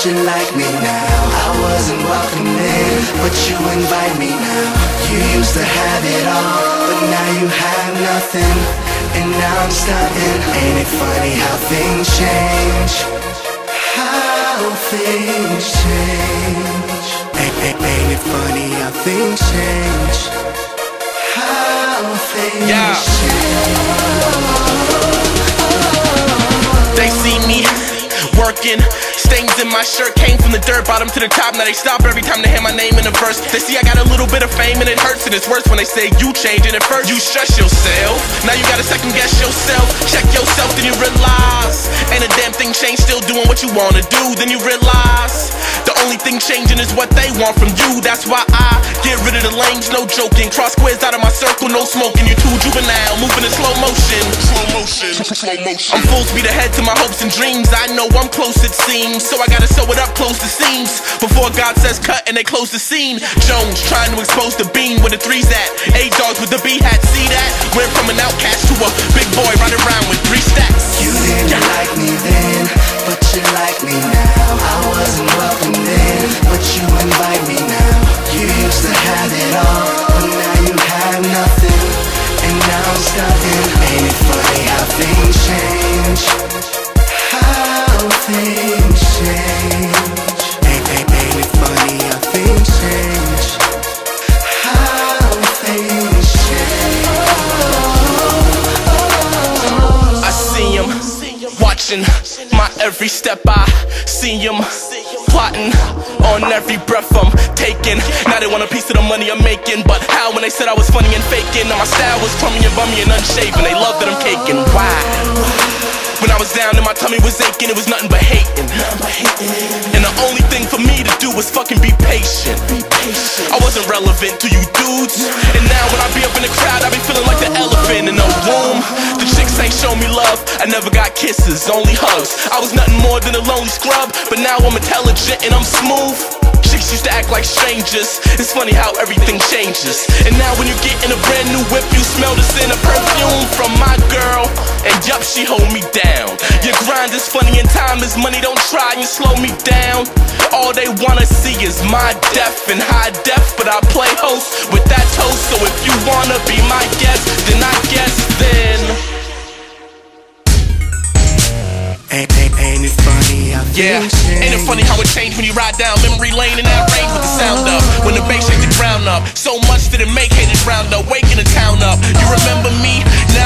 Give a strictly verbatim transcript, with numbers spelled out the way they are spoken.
you like me now. I wasn't welcome in, but you invite me now. You used to have it all, but now you have nothing, and now I'm stunting. Ain't it funny how things change? How things change. Ain't, ain't, ain't it funny how things change? How things yeah. change. They see me working, stains in my shirt came from the dirt bottom to the top. Now they stop every time they hear my name in a verse. They see I got a little bit of fame and it hurts, and it's worse when they say you changing. At first you stress yourself, now you gotta second guess yourself. Check yourself, then you realize ain't a damn thing changed, still doing what you wanna do. Then you realize the only thing changing is what they want from you. That's why I get rid of the lames, no joking. Cross squares out of my circle, no smoking. You too juvenile, moving in slow motion. Slow motion, slow motion. I'm full speed ahead to my hopes and dreams. I know I'm close it seems, so I gotta sew it up close to seams before God says cut and they close the scene. Jones trying to expose the beam where the three's at. Eight dogs with the B hat, see that? Went from an outcast to a big boy riding around with three stacks. You didn't yeah. like me then, but you like me now. I wasn't welcome then, but you invite me now. You used to have it all, but now you have nothing, and now I'm stunting. Ain't it funny how things change? How things change. Ain't, ain't, ain't it funny how things change? How things change. I see him watching my every step. I see him plotting on every breath I'm taking. Now they want a piece of the money I'm making, but how when they said I was funny and faking? Now my style was crummy and bummy and unshaven. They love that I'm caking. Why? When I was down and my tummy was aching, it was nothing but hating. And the only thing for me to do was fucking be patient. I wasn't relevant to you dudes, and now when I be up in the crowd, I be feeling like the elephant in the room. The chicks ain't show me love, I never got kisses, only hugs. I was nothing more than a lonely scrub, but now I'm intelligent and I'm smooth. Chicks used to act like strangers. It's funny how everything changes. And now when you get in a brand new whip, you smell the scent of perfume from my girl, and yup, she hold me down. Your grind is funny and time is money, don't try and slow me down. All they wanna see is my death and high def, but I play host with that toast. So if you wanna be my guest, then I guess then Ain't, ain't, ain't it funny how yeah, things change? ain't it funny how it changed when you ride down memory lane in that range with the sound up? When the bass shake the ground up, so much that it make haters round up, waking the town up. You remember me? Now